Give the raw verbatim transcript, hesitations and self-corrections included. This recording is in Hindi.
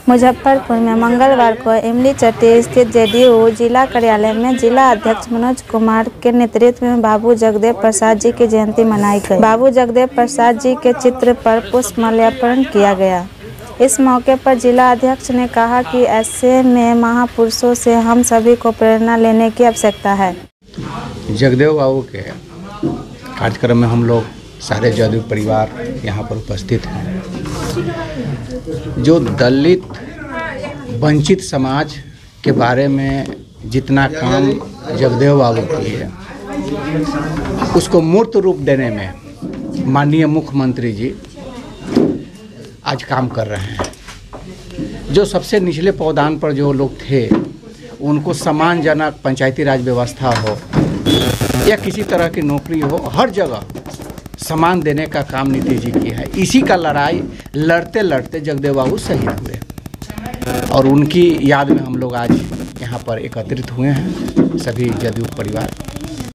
मुजफ्फरपुर में मंगलवार को इमलीचट्टी स्थित जेडीयू जिला कार्यालय में जिला अध्यक्ष मनोज कुमार के नेतृत्व में बाबू जगदेव प्रसाद जी की जयंती मनाई गई। बाबू जगदेव प्रसाद जी के चित्र पर पुष्प माल्यार्पण किया गया। इस मौके पर जिला अध्यक्ष ने कहा कि ऐसे में महापुरुषों से हम सभी को प्रेरणा लेने की आवश्यकता है। जगदेव बाबू के कार्यक्रम में हम लोग सारे जदयू परिवार यहाँ पर उपस्थित हैं। जो दलित वंचित समाज के बारे में जितना काम जगदेव बाबू किए, उसको मूर्त रूप देने में माननीय मुख्यमंत्री जी आज काम कर रहे हैं। जो सबसे निचले पौधान पर जो लोग थे, उनको सम्मानजनक पंचायती राज व्यवस्था हो या किसी तरह की नौकरी हो, हर जगह सम्मान देने का काम नीतीश जी की है। इसी का लड़ाई लड़ते लड़ते जगदेव बाबू शहीद हुए और उनकी याद में हम लोग आज यहाँ पर एकत्रित हुए हैं, सभी जदयू परिवार।